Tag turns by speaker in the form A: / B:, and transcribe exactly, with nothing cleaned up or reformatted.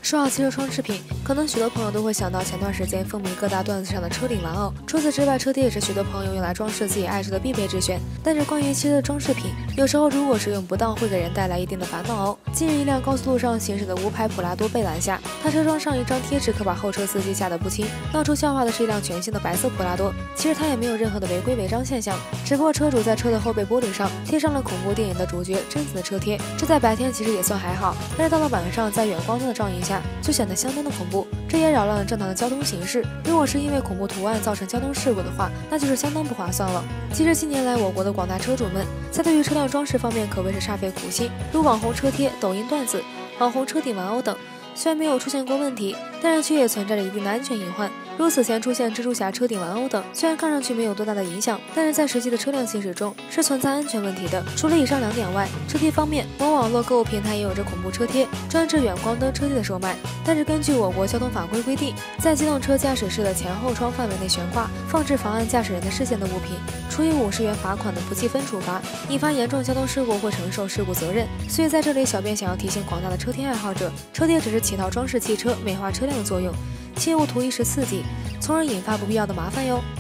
A: 说到汽车装饰品，可能许多朋友都会想到前段时间风靡各大段子上的车顶玩偶。除此之外，车贴也是许多朋友用来装饰自己爱车的必备之选。但是关于汽车的装饰品，有时候如果使用不当，会给人带来一定的烦恼哦。近日，一辆高速路上行驶的无牌普拉多被拦下，他车窗上一张贴纸可把后车司机吓得不轻。闹出笑话的是一辆全新的白色普拉多，其实它也没有任何的违规违章现象，只不过车主在车的后背玻璃上贴上了恐怖电影的主角贞子的车贴。这在白天其实也算还好，但是到了晚上，在远光灯的照映下，就显得相当的恐怖。这也扰乱了正常的交通形势。如果是因为恐怖图案造成交通事故的话，那就是相当不划算了。其实近年来，我国的广大车主们在对于车辆装饰方面可谓是煞费苦心，如网红车贴、抖音段子、网红车顶玩偶等，虽然没有出现过问题，但是却也存在着一定的安全隐患。如此前出现蜘蛛侠车顶玩偶等，虽然看上去没有多大的影响，但是在实际的车辆行驶中是存在安全问题的。除了以上两点外，车贴方面，某网络购物平台也有着恐怖车贴、专制远光灯车贴的售卖。但是根据我国交通法规规定，在机动车驾驶室的前后窗范围内悬挂放置妨碍驾驶人的视线的物品，处以五十元罚款的不计分处罚，引发严重交通事故会承受事故责任。所以在这里，小编想要提醒广大的车贴爱好者，车贴只是起到装饰汽车、美化车辆的作用，切勿图一时刺激，从而引发不必要的麻烦哟。